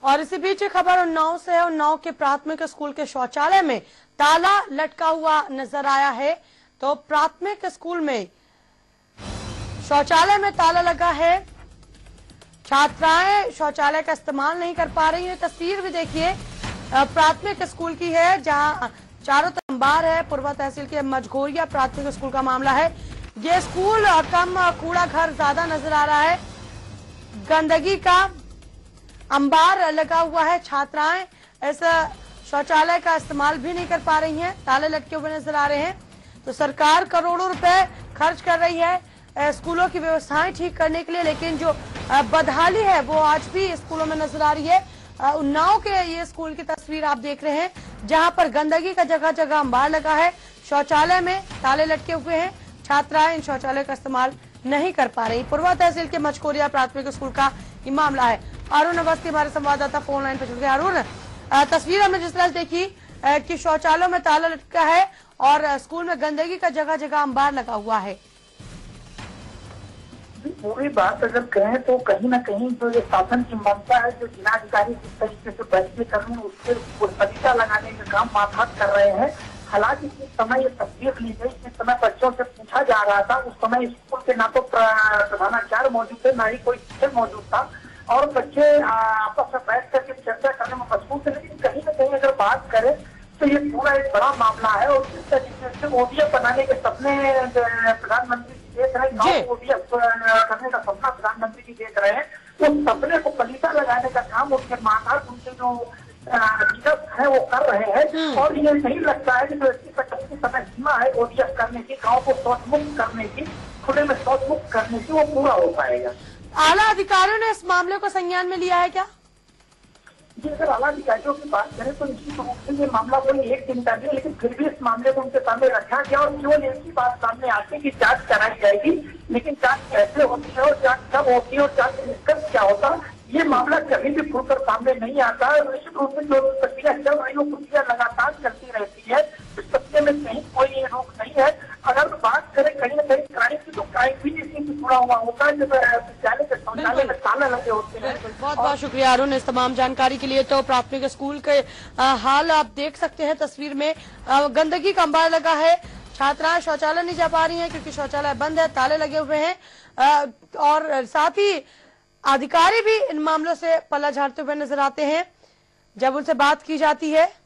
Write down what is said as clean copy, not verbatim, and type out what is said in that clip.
और इसी बीच खबर उन्नाव से है। उन्नाव के प्राथमिक स्कूल के शौचालय में ताला लटका हुआ नजर आया है। तो प्राथमिक स्कूल में शौचालय में ताला लगा है। छात्राएं शौचालय का इस्तेमाल नहीं कर पा रही हैं। तस्वीर भी देखिए प्राथमिक स्कूल की है, जहां चारों तरफ अंबार है। पूर्वा तहसील के मझघोरिया प्राथमिक स्कूल का मामला है। ये स्कूल कम कूड़ा घर ज्यादा नजर आ रहा है। गंदगी का अंबार लगा हुआ है। छात्राएं इस शौचालय का इस्तेमाल भी नहीं कर पा रही हैं। ताले लटके हुए नजर आ रहे हैं। तो सरकार करोड़ों रुपए खर्च कर रही है स्कूलों की व्यवस्थाएं ठीक करने के लिए, लेकिन जो बदहाली है वो आज भी स्कूलों में नजर आ रही है। उन्नाव के ये स्कूल की तस्वीर आप देख रहे हैं, जहां पर गंदगी का जगह जगह अंबार लगा है। शौचालय में ताले लटके हुए हैं। छात्राएं इन शौचालय का इस्तेमाल नहीं कर पा रही। पूर्वा तहसील के मझघोरिया प्राथमिक स्कूल का ये मामला है। अरुण अवस्थी हमारे संवाददाता फोन लाइन पर जुड़ गए। अरुण, तस्वीर हमने जिस तरह देखी कि शौचालयों में ताला लटका है और स्कूल में गंदगी का जगह जगह अंबार लगा हुआ है। पूरी बात अगर कहें तो कहीं ना कहीं जो ये शासन की मंशा है, जो जिलाधिकारी जिस तरीके से बैठने कर रहे हैं उससे परीक्षा लगाने का काम माथात कर रहे हैं। हालांकि जिस समय ये तस्वीर ली गई, जिस समय बच्चों से पूछा जा रहा था, उस समय स्कूल के ना तो प्रधानाचार्य मौजूद थे, ना ही कोई शिक्षक मौजूद था और बच्चे आपस में बैठ करके चर्चा करने में मशगूल थे। लेकिन कहीं ना कहीं अगर बात करें तो ये पूरा एक बड़ा मामला है और जिस तरीके से ओडीएफ बनाने के सपने प्रधानमंत्री देख रहे हैं, ओडीएफ करने का सपना प्रधानमंत्री जी देख रहे हैं, उस सपने को पलीता लगाने का काम उनके माता उनके जो लीडर्स है वो कर रहे हैं। और ये नहीं लगता है कि जो इसकी समय सीमा है ओडीएफ करने की, गाँव को शौच मुक्त करने की, खुले में शौच मुक्त करने की, वो पूरा हो पाएगा। आला अधिकारियों ने इस मामले को संज्ञान में लिया है क्या? जी, अगर आला अधिकारियों की बात करें तो निश्चित रूप से ये मामला कोई एक दिन का नहीं, लेकिन फिर भी इस मामले को उनके सामने रखा गया और केवल एक ही बात सामने आती है कि जांच कराई जाएगी। लेकिन जांच कैसे होती है और जांच कब होती है और जांच का निष्कर्ष क्या होता है, ये मामला कभी भी खुलकर सामने नहीं आता है। निश्चित रूप से जो प्रक्रिया चल रही है वो प्रक्रिया लगातार चलती रहती है। इस प्रक्रिया में कहीं कोई रोक नहीं है। अगर बात करें कहीं ना कहीं क्राइम की, तो क्राइम भी इसी से जुड़ा हुआ होता है। जब विद्यालय के शौचालय में ताला लगे होते हैं। बहुत बहुत शुक्रिया अरुण इस तमाम जानकारी के लिए। तो प्राथमिक स्कूल के हाल आप देख सकते हैं तस्वीर में। गंदगी का अंबार लगा है। छात्राएं शौचालय नहीं जा पा रही हैं क्योंकि शौचालय बंद है, ताले लगे हुए हैं। और साथ ही अधिकारी भी इन मामलों से पल्ला झाड़ते हुए नजर आते हैं जब उनसे बात की जाती है।